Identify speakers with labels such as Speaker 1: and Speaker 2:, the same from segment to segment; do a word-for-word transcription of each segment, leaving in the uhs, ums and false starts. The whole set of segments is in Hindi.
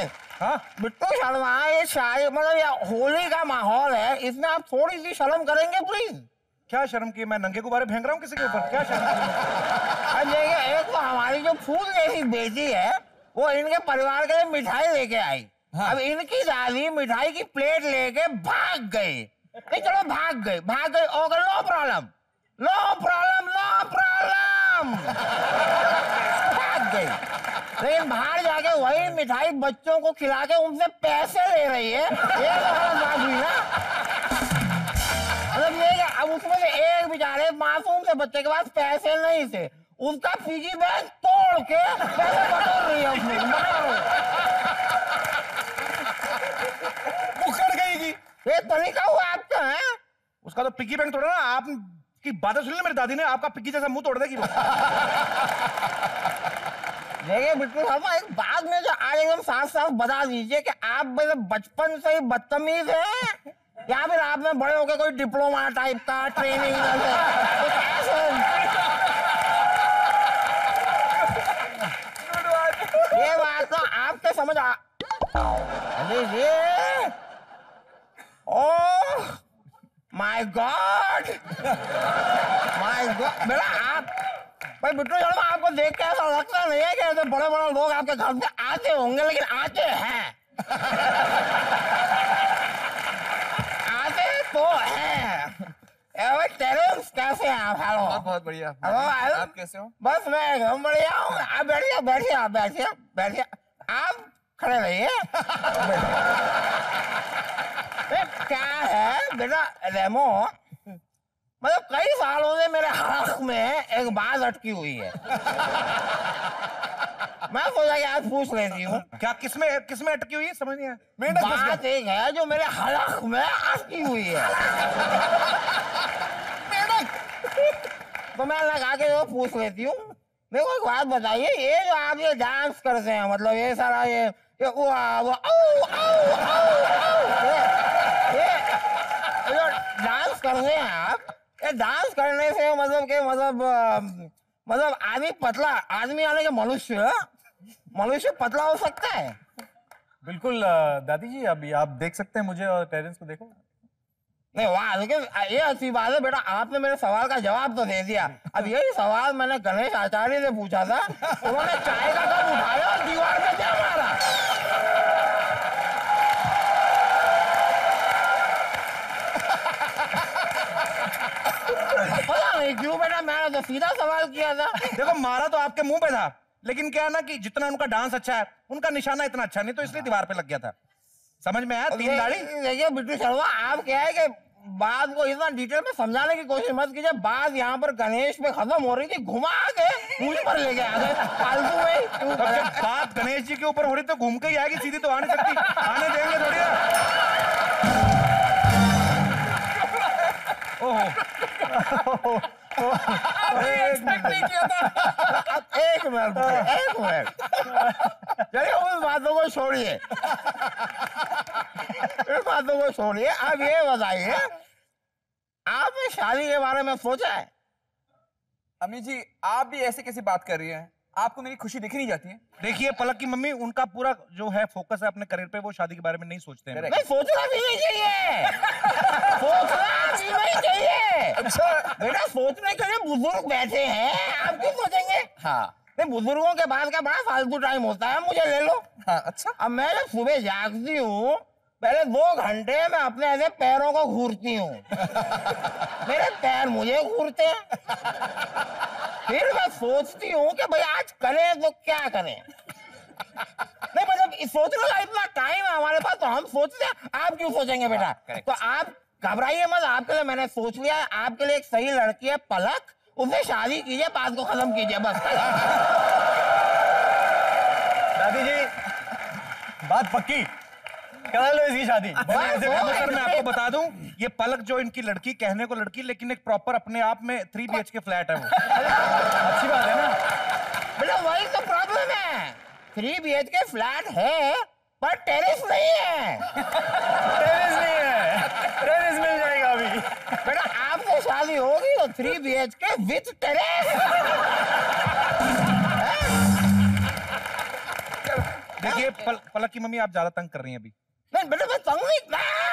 Speaker 1: हाँ
Speaker 2: बिट्टू शर्मा, ये शायद मतलब ये होली का माहौल है, इसमें आप थोड़ी सी शर्म करेंगे प्लीज।
Speaker 1: क्या शर्म की? मैं नंगे गुब्बारे फेंक रहा हूँ किसी के ऊपर? क्या शर्म की?
Speaker 2: अब देखिए, एक तो हमारी जो फूल जैसी बेटी है वो इनके परिवार के लिए मिठाई लेके आई। हाँ। अब इनकी दादी मिठाई की प्लेट लेके भाग गई। नहीं चलो भाग गई, भाग गई okay, no problem, no problem, no problem, भाग गई। लेकिन बाहर जाके वही मिठाई बच्चों को खिला के उनसे पैसे ले रही है। ये तो गलत बात हुई ना। मतलब ये अब उसमें से एक बेचारे मासूम से बच्चे के पास पैसे नहीं थे, उसका पिगी बैंक तोड़ के पैसे बटोर रही है उसमें।
Speaker 1: उखड़ गई की
Speaker 2: ये तरीका हुआ आपका है?
Speaker 1: उसका तो पिगी बैंक तोड़ा ना। आप की बातें सुन ली मेरी दादी ने, आपका पिगी जैसा मुंह तोड़ देगी वो।
Speaker 2: देखिए बिट्टू शर्मा, एक बात में जो आज एकदम साफ साफ बता दीजिए कि आप मतलब बचपन से ही बदतमीज हैं या फिर आपने बड़े होकर कोई डिप्लोमा टाइप का ट्रेनिंग ये बात तो आपके समझ आ ये oh my god, my god. बेटा आप भाई बिट्टू शर्मा, आपको देख के ऐसा लगता नहीं है कि ऐसे बड़े बड़े लोग आपके घर में आते होंगे, लेकिन आते हैं। आते तो हैं। टेरेंस कैसे हैं आप? हेलो।
Speaker 3: बहुत बहुत बढ़िया।
Speaker 2: हेलो,
Speaker 3: आप कैसे हो?
Speaker 2: बस मैं एकदम बढ़िया हूँ। आप बैठिए बैठिए आप बैठिए बैठिए आप खड़े रहिए। क्या है बेटा रेमो, मतलब कई सालों से मेरे हक में एक बात अटकी हुई है। मैं सोचा कि आज पूछ लेती हूँ।
Speaker 1: क्या किसमें किसमें अटकी हुई है? समझ नहीं आया।
Speaker 2: बात एक है जो मेरे हक में अटकी हुई है। तो मैं लगा के वो पूछ लेती हूँ। मेरे को एक बात बताइए, ये जो आप ये डांस करते हैं, मतलब ये सारा ये ये वो वो आओ आओ आओ आओ ये जो डांस करते हैं आप, ये डांस करने से मतलब के मतलब मतलब आदमी पतला, आदमी आने के मनुष्य मनुष्य पतला हो सकता है?
Speaker 3: बिल्कुल दादी जी, अभी आप देख सकते हैं मुझे और टेरेंस को। देखो
Speaker 2: नहीं वाह, लेकिन ये अच्छी बात है बेटा, आपने मेरे सवाल का जवाब तो दे दिया। अब यही सवाल मैंने गणेश आचार्य से पूछा था, उन्होंने चाय का कप उठाया और दीवार पे क्या मारा। पता नहीं क्यों बेटा, मैंने तो सीधा सवाल किया था।
Speaker 1: देखो मारा तो आपके मुंह पे था, लेकिन क्या है ना कि जितना उनका डांस अच्छा है, उनका निशाना इतना अच्छा नहीं, तो इसलिए दीवार पे लग गया था। समझ में आया? तीन दाढ़ी।
Speaker 2: देखिए बिट्टू शर्मा, आप क्या है कि बात को इतना डिटेल में समझाने की कोशिश मत कीजिए। बात यहाँ पर गणेश पे खत्म हो रही थी, घुमा के मुझ पर लेके आ गए फालतू में।
Speaker 1: अब जब बात गणेश जी के ऊपर हो रही तो घूम के ही आएगी, सीधी तो आ नहीं सकती। आने देंगे थोड़ी ना। ओहो
Speaker 2: एक मिनट एक मिनट एक मिनट चलिए, उन बातों को छोड़िए, उन बातों को छोड़िए। अब ये बताइए, आपने शादी के बारे में सोचा है?
Speaker 3: अम्मी जी, आप भी ऐसे कैसी बात कर रही हैं? आपको मेरी खुशी दिख नहीं जाती है?
Speaker 1: देखिए पलक की मम्मी, उनका पूरा जो है फोकस है अपने करियर पे, वो शादी के बारे में नहीं सोचते हैं।
Speaker 2: नहीं, सोचना भी नहीं चाहिए। सोचना भी नहीं चाहिए।
Speaker 3: अच्छा
Speaker 2: बेटा, सोचने के लिए बुजुर्ग बैठे हैं, आप क्यों सोचेंगे?
Speaker 3: हाँ
Speaker 2: नहीं, बुजुर्गों के बाद का बड़ा फालतू टाइम होता है, मुझे ले लो।
Speaker 3: हाँ अच्छा।
Speaker 2: अब मैं जब सुबह जागती हूँ, पहले दो घंटे मैं अपने ऐसे पैरों को घूरती हूँ। मेरे पैर मुझे घूरते हैं। फिर मैं सोचती हूँ कि भाई आज करें तो क्या करें। नहीं मतलब सोचने का इतना टाइम है हमारे पास, तो हम सोचते हैं। आप क्यों सोचेंगे बेटा? तो आप घबराइए मत, आपके लिए मैंने सोच लिया है। आपके लिए एक सही लड़की है पलक, उससे शादी कीजिए, बात को खत्म कीजिए बस।
Speaker 3: दादी जी, बात पक्की, करा लो इसकी शादी।
Speaker 1: सर मैं आपको बता दूं, ये पलक जो इनकी लड़की, कहने को लड़की, लेकिन एक प्रॉपर अपने आप में three B H K flat है वो।
Speaker 3: अच्छी बात है ना
Speaker 2: बेटा, वही तो प्रॉब्लम है। Three B H K flat है पर टेरेस नहीं है।
Speaker 3: टेरेस नहीं है, टेरेस मिल जाएगा अभी।
Speaker 2: बेटा आपसे शादी होगी तो three B H K with terrace.
Speaker 1: देखिए पल, पलक की मम्मी आप ज्यादा तंग कर रही हैं अभी।
Speaker 2: नहीं बेटा मैं तंग नहीं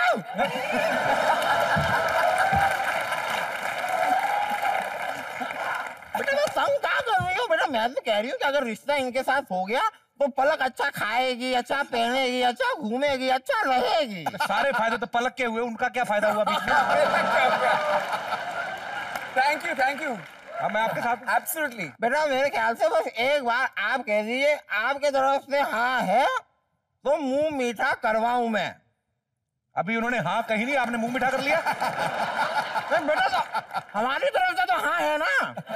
Speaker 2: बेटा मैं तंग क्या कर रही हूँ बेटा, मैं तो कह रही हूँ कि अगर रिश्ता इनके साथ हो गया तो पलक अच्छा खाएगी, अच्छा पहनेगी, अच्छा घूमेगी, अच्छा रहेगी।
Speaker 1: सारे फायदे तो पलक के हुए, उनका क्या फायदा हुआ बीच में?
Speaker 4: Thank you thank you.
Speaker 1: हाँ मैं आपके साथ।
Speaker 4: एब्सोल्युटली
Speaker 2: बेटा मेरे ख्याल से बस एक बार आप कह दीजिए आपके तरफ से हाँ है तो मुंह मीठा करवाऊं मैं।
Speaker 1: अभी उन्होंने हाँ कही नहीं, आपने मुंह मीठा कर लिया।
Speaker 2: तो बेटा तो हमारी तरफ से तो हाँ है ना।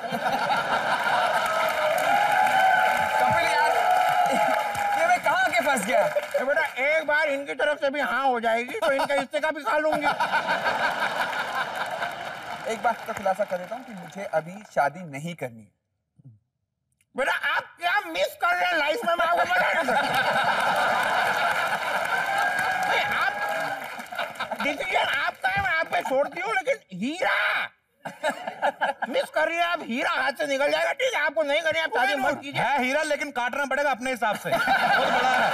Speaker 4: कपिल यार ये मैं कहाँ के फंस गया।
Speaker 2: तो बेटा एक बार इनकी तरफ से भी हाँ हो जाएगी तो इनका हिस्से का भी खा लूंगी।
Speaker 4: एक बात का खुलासा कर देता हूँ कि मुझे अभी शादी नहीं करनी है।
Speaker 2: बेटा आप क्या मिस कर रहे हैं लाइफ में, मैं आपको बता नहीं आप डिसीजन आपका है, मैं आप पे छोड़ती हूँ, लेकिन हीरा मिस कर रही है आप, हीरा हाथ से निकल जाएगा। ठीक है आपको नहीं करनी, आप शादी मत कीजिए।
Speaker 1: है हीरा लेकिन काटना पड़ेगा अपने हिसाब से, बहुत बड़ा है।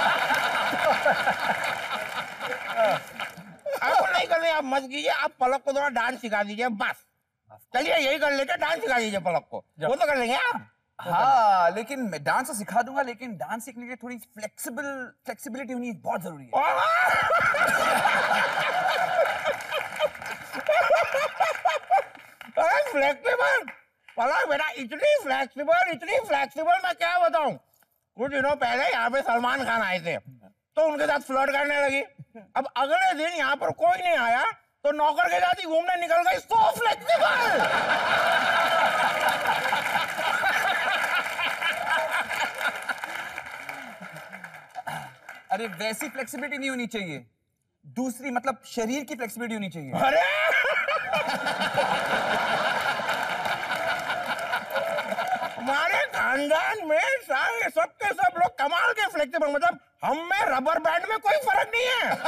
Speaker 2: आपको नहीं करनी आप मत कीजिए, आप पलक को थोड़ा डांस सिखा दीजिए बस। चलिए यही कर लेते, डांस सिखा दीजिए पलक को, वो तो कर लेंगे आप।
Speaker 4: हाँ लेकिन मैं डांस तो सिखा दूंगा, लेकिन डांस सीखने के लिए थोड़ी फ्लेक्सिबल फ्लेक्सिबिलिटी होनी बहुत जरूरी है।
Speaker 2: फ्लेक्सिबल पलक बेटा, इतनी फ्लेक्सिबल इतनी फ्लेक्सिबल मैं क्या बताऊं। कुछ दिनों पहले यहाँ पे सलमान खान आए थे तो उनके साथ फ्लर्ट करने लगी। अब अगले दिन यहाँ पर कोई नहीं आया तो नौकर के साथ ही घूमने निकल गई। So flexible.
Speaker 4: अरे वैसी फ्लेक्सिबिलिटी नहीं होनी चाहिए, दूसरी मतलब शरीर की फ्लेक्सिबिलिटी होनी चाहिए।
Speaker 2: अरे हमारे खानदान में सारे सबके सब लोग कमाल के फ्लेक्सिबल, मतलब हम में रबर बैंड में कोई फर्क नहीं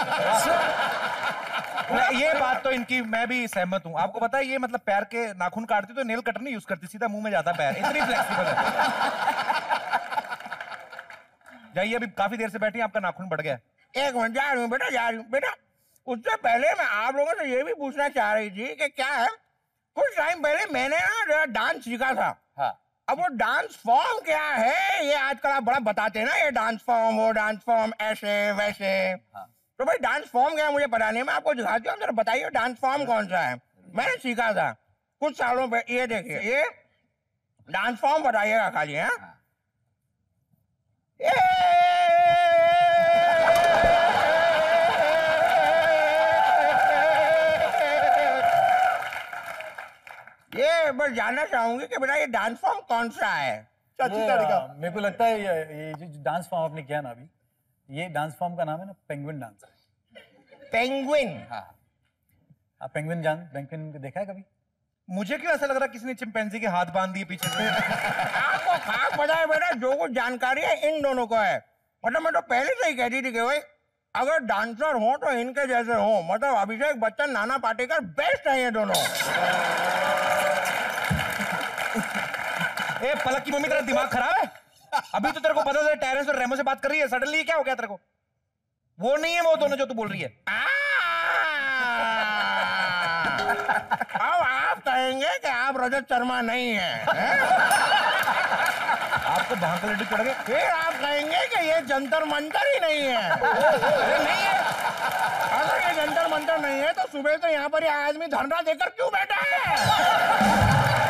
Speaker 2: है।
Speaker 1: ये बात तो इनकी मैं भी सहमत हूँ। आपको पता है ये मतलब पैर के नाखून काटती तो नेल कटर नहीं यूज करती, सीधा मुंह में जाता पैर, इतनी फ्लेक्सिबल है। जाइए अभी काफी देर से बैठी आपका नाखून बढ़ गया।
Speaker 2: एक मिनट जा रही हूँ बेटा, जा रही हूँ बेटा। उससे पहले मैं आप लोगों से ये भी पूछना चाह रही थी कि क्या है, कुछ टाइम पहले मैंने ना डांस सीखा था।
Speaker 4: हाँ
Speaker 2: अब वो डांस फॉर्म क्या है, ये आजकल आप बड़ा बताते हैं ना, ये डांस फॉर्म वो डांस फॉर्म ऐसे वैसे।
Speaker 4: हाँ।
Speaker 2: तो भाई डांस फॉर्म क्या है मुझे पता नहीं, मैं आपको दिखाती हूँ, जरा बताइए डांस फॉर्म कौन सा है। मैंने सीखा था कुछ सालों पहले। ये देखिए ये डांस फॉर्म बताइएगा खाली है। ये बस जानना चाहूंगी कि बेटा ये डांस फॉर्म कौन सा है।
Speaker 3: ये, आ, मेरे को लगता है ये, ये जो डांस फॉर्म आपने किया ना अभी, ये डांस फॉर्म का नाम है ना पेंगुइन डांस।
Speaker 2: पेंगुइन।
Speaker 4: हाँ
Speaker 3: आप पेंगुइन जान पेंगुइन को देखा है कभी?
Speaker 1: मुझे क्यों ऐसा लग रहा है किसी ने चिंपैंजी के हाथ बांध दिए पीछे से।
Speaker 2: आपको खास पता है बेटा, जो कुछ जानकारी है इन दोनों को है। मतलब मैं तो पहले से ही कहती थी कि भाई अगर डांसर हो तो इनके जैसे हो, मतलब अभिषेक बच्चन नाना पाटेकर बेस्ट है ये दोनों।
Speaker 1: ए पलक की मम्मी तेरा दिमाग खराब है? अभी तो तेरे को पता था टेरेंस और रेमो से बात कर रही है, सडनली क्या हो गया तेरे को? वो नहीं है वो दोनों जो तू बोल रही है।
Speaker 2: अब आप कहेंगे कि आप रजत शर्मा नहीं हैं, हैं?
Speaker 1: आपको भांग का लड्डू चढ़ गए।
Speaker 2: फिर आप कहेंगे कि ये जंतर मंतर ही नहीं है। अरे नहीं है, अगर ये जंतर मंतर नहीं है तो सुबह से यहाँ पर ये आदमी धरना देकर क्यों बैठा है?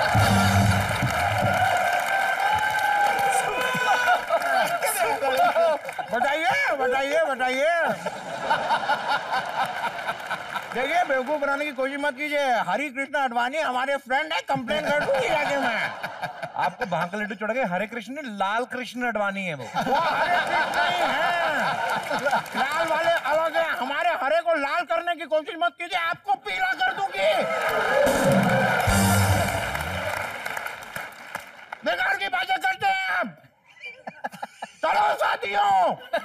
Speaker 2: बताइए बताइए बताइए। देखिए बेवकूफ बनाने की कोशिश मत कीजिए। हरी कृष्ण अडवाणी हमारे फ्रेंड है, कंप्लेन कर दूंगी जाके मैं।
Speaker 1: आपको भांग का लड्डू चढ़ गए। हरे कृष्ण ने लाल कृष्ण अडवाणी है वो।
Speaker 2: वो हरे कृष्ण नहीं है, लाल वाले अलग है। हमारे हरे को लाल करने की कोशिश मत कीजिए, आपको पीला कर दूंगी। बेकार की बातें करते हैं आप। चलो साथियों